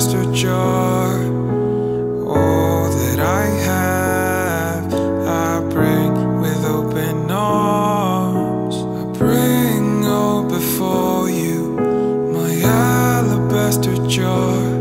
alabaster jar. All that I have, I bring with open arms. I bring all before you, my alabaster jar.